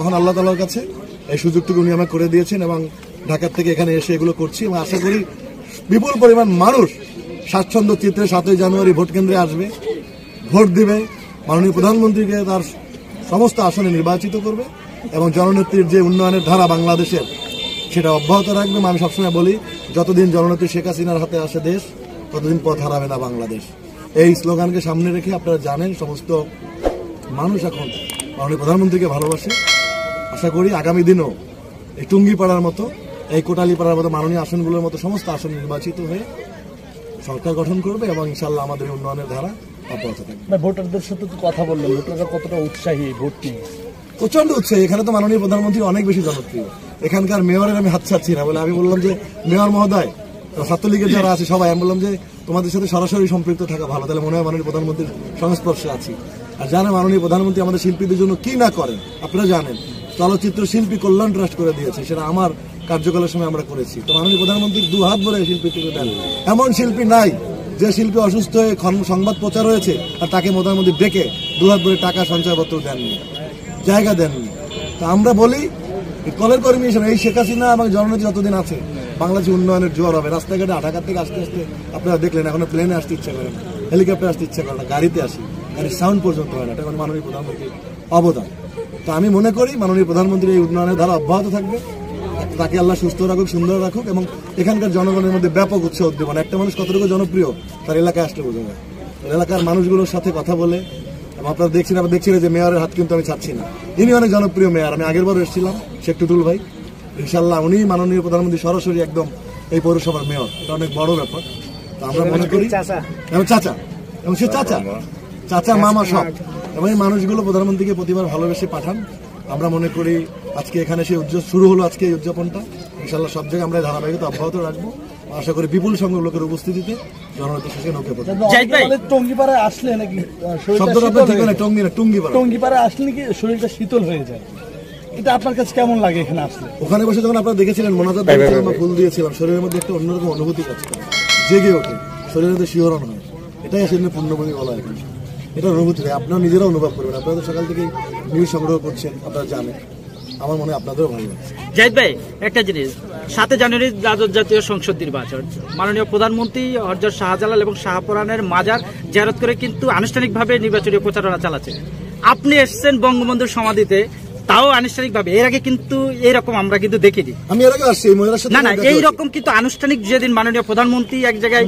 মহান আল্লাহ তাআলার কাছে এই সুযোগটুকু উনি আমাকে করে দিয়েছেন এবং ঢাকার থেকে এখানে এসে এগুলো করছি এবং আশা করি বিপুল পরিমাণ মানুষ স্বাচ্ছন্দ্য চিত্রে 7ই জানুয়ারি ভোট কেন্দ্রে আসবে, ভোট দিবে, মাননীয় প্রধানমন্ত্রীকে তার সমস্ত আসনে নির্বাচিত করবে এবং জননেত্রীর যে উন্নয়নের ধারা বাংলাদেশের সেটা অব্যাহত রাখবে। আমি সবসময় বলি, যতদিন জননেত্রী শেখ হাসিনার হাতে আসে দেশ, ততদিন পথ হারাবে না বাংলাদেশ। এই স্লোগানকে সামনে রেখে আপনারা জানেন সমস্ত মানুষ এখন মাননীয় প্রধানমন্ত্রীকে ভালোবাসে। আশা করি আগামী দিনও এই টুঙ্গিপাড়ার মতো, এই কোটালীপাড়ার মতো মাননীয় আসনগুলোর মতো সমস্ত আসন নির্বাচিত হয়ে সরকার গঠন করবে এবং ইনশাআল্লাহ আমাদের উন্নয়নের ধারা অব্যাহত থাকবে। ভোটারদের সাথে তো কথা বললেন, ভোটাররা কতটা উৎসাহী ভোট নিয়ে? প্রচন্ড উৎসাহী। এখানে তো মাননীয় প্রধানমন্ত্রী অনেক বেশি জনপ্রিয়। এখানকার মেয়রের আমি হাত ছাড়ছি না বলে আমি বললাম যে মেয়র মহোদয়, ছাত্রলীগের যারা আছে সবাই, আমি বললাম যে তোমাদের সাথে সরাসরি সম্পৃক্ত থাকা ভালো, তাহলে মনে হয় মাননীয় প্রধানমন্ত্রীর সংস্পর্শে আছি। আর জানেন মাননীয় প্রধানমন্ত্রী আমাদের শিল্পীদের জন্য কি না করেন আপনারা জানেন। চলচ্চিত্র শিল্পী কল্যাণ ট্রাস্ট করে দিয়েছে, সেটা আমার কার্যকালের সময় আমরা করেছি। তো মাননীয় প্রধানমন্ত্রীর 2 হাত ভরে শিল্পী তুলে দেন। এমন শিল্পী নাই যে শিল্পী অসুস্থ হয়ে সংবাদ প্রচার হয়েছে আর তাকে প্রধানমন্ত্রী ডেকে 2 হাত ভরে টাকা সঞ্চয়পত্র দেননি, জায়গা দেননি। তা আমরা বলি কলের কর্মী হিসেবে এই শেখ হাসিনা এবং জননেত্রী যতদিন আছে বাংলাদেশে উন্নয়নের জোয়ার হবে। রাস্তাঘাটে ঢাকার থেকে আসতে আসতে আপনারা দেখলেন এখন প্লেনে আসতে ইচ্ছা করে না, হেলিকপ্টার আসতে ইচ্ছা করে না, গাড়িতে আসি, গাড়ির সাউন্ড পর্যন্ত হয় না। এটা মানে মাননীয় প্রধানমন্ত্রীর অবদান। তো আমি মনে করি মাননীয় প্রধানমন্ত্রীর এই উন্নয়নের ধারা অব্যাহত থাকবে। তাকে আল্লাহ সুস্থ রাখুক, সুন্দর রাখুক এবং এখানকার জনগণের মধ্যে ব্যাপক উৎসাহ উদ্দীপনা। একটা মানুষ কতটুকু জনপ্রিয় তার এলাকায় আসলে বোঝা যায়। এলাকার মানুষগুলোর সাথে কথা বলে আপনারা দেখছিলেন যে মেয়রের হাত কিন্তু আমি ছাড়ছি না। ইনি অনেক জনপ্রিয় মেয়র। আমি আগের বার এসেছিলাম, শেখ টুটুল ভাই। ইনশাল্লাহ উনি মাননীয় প্রধানমন্ত্রী সরাসরি একদম এই পৌরসভার মেয়র। এটা অনেক বড় ব্যাপার। তো আমরা মনে করি চাচা এবং সে চাচা মামা সব, এবং এই মানুষগুলো প্রধানমন্ত্রীকে প্রতিবার ভালোবেসে পাঠান। আমরা মনে করি আজকে এখানে সেই শুরু হলো আজকে এই উদযাপনটা। ইনশাল্লাহ সব জায়গায় আমরা ধারাবাহিকতা অব্যাহত রাখবো। আশা করি বিপুল সংখ্যক লোকের উপস্থিতিতে জননেত্রী শেষে নৌকে পড়বে। টঙ্গিপাড়ায় আসলে নাকি টঙ্গিপাড়ায় আসলে কি শরীরটা শীতল হয়ে যায়? এটা আপনার কাছে কেমন লাগে এখানে আসলে? ওখানে বসে যখন আপনারা দেখেছিলেন মোনাজাত দিয়েছিলাম বা ফুল দিয়েছিলাম, শরীরের মধ্যে একটা অন্যরকম অনুভূতি কাজ করে, জেগে ওঠে, শরীরের মধ্যে শিহরণ হয়। এটাই আসলে পূর্ণভূমি বলা হয়। এটা অনুভূতি হয়, আপনারা নিজেরাও অনুভব করবেন। আপনারা তো সকাল থেকেই নিউজ সংগ্রহ করছেন, আপনারা জানেন। আমার মনে হয় আপনাদেরও ভালো লাগছে। জাহিদ ভাই, একটা জিনিস, 7 জানুয়ারি দ্বাদশ জাতীয় সংসদ নির্বাচন, মাননীয় প্রধানমন্ত্রী হযরত শাহজালাল এবং শাহপরানের মাজার জিয়ারত করে কিন্তু আনুষ্ঠানিকভাবে নির্বাচনী প্রচারণা চালাচ্ছে। আপনি এসেছেন বঙ্গবন্ধুর সমাধিতে, তাও আনুষ্ঠানিকভাবে। এর আগে কিন্তু এরকম আমরা কিন্তু দেখিনি। আমি এর আগে আসছি না এইরকম কিন্তু আনুষ্ঠানিক যেদিন মাননীয় প্রধানমন্ত্রী এক জায়গায়,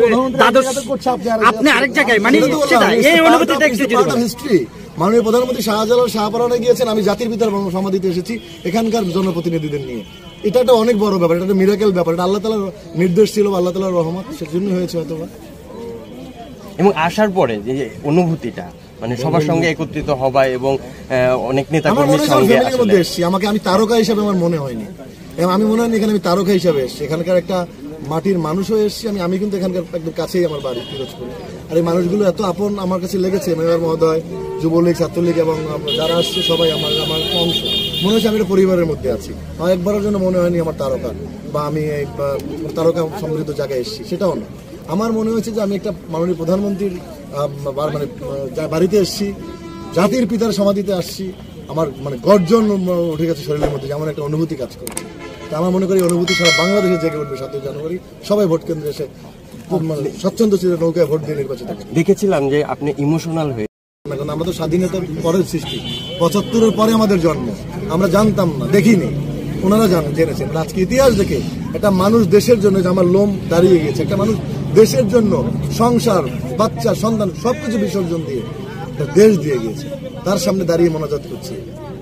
আপনি আরেক জায়গায়, মানে এই অনুভূতিটা হিস্ট্রি। মাননীয় প্রধানমন্ত্রী শাহজালাল শাহপরানে গিয়েছেন, আমি জাতির পিতার সমাধিতে এসেছি এখানকার জনপ্রতিনিধিদের নিয়ে। এটা একটা অনেক বড় ব্যাপার, এটা একটা মিরাকেল ব্যাপার। এটা আল্লাহ তাআলার নির্দেশ ছিল, আল্লাহ তাআলার রহমত, সেজন্য হয়েছে হয়তো। এবং আসার পরে যে অনুভূতিটা, মানে সবার সঙ্গে একত্রিত হওয়া এবং অনেক নেতা কর্মীর সঙ্গে এসেছি, আমি তারকা হিসাবে আমার মনে হয়নি, এবং আমি মনে হয়নি এখানে আমি তারকা হিসাবে এসেছি। এখানকার একটা মাটির মানুষ হয়ে এসেছি আমি কিন্তু এখানকার একদম কাছেই আমার বাড়ি পিরোজপুর। আর এই মানুষগুলো এত আপন আমার কাছে লেগেছে, মেয়র মহোদয়, যুবলীগ, ছাত্রলীগ এবং যারা আসছে সবাই আমার অংশ। মনে হচ্ছে আমি একটা পরিবারের মধ্যে আছি। আমার একবারের জন্য মনে হয়নি আমার তারকা বা আমি এই তারকা সমৃদ্ধ জায়গায় এসেছি, সেটাও না। আমার মনে হয়েছে যে আমি একটা মাননীয় প্রধানমন্ত্রীর মানে বাড়িতে এসেছি, জাতির পিতার সমাধিতে আসছি। আমার মানে গর্জন উঠে গেছে শরীরের মধ্যে, যেমন একটা অনুভূতি কাজ করছে। তা আমার মনে করি অনুভূতি সারা বাংলাদেশে জেগে উঠবে 7 জানুয়ারি। সবাই ভোট কেন্দ্রে এসে স্বচ্ছন্দ চিত্রে নৌকায় ভোট দিয়ে নির্বাচিত। দেখেছিলাম যে আপনি ইমোশনাল হয়ে, কারণ আমরা তো স্বাধীনতার পরের সৃষ্টি, 75-এর পরে আমাদের জন্ম। আমরা জানতাম না, দেখিনি, ওনারা জেনেছেন। আজকে ইতিহাস দেখে একটা মানুষ দেশের জন্য, যে আমার লোম দাঁড়িয়ে গিয়েছে, একটা মানুষ দেশের জন্য সংসার, বাচ্চা, সন্তান সবকিছু বিসর্জন দিয়ে দেশ দিয়ে গিয়েছে, তার সামনে দাঁড়িয়ে মোনাজাত করছি।